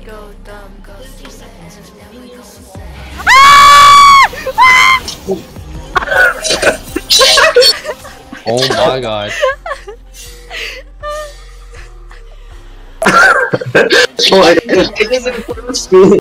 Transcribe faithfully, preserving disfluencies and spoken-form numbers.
go dumb, go stupid, and then we go sad. Oh my god. Oh, it doesn't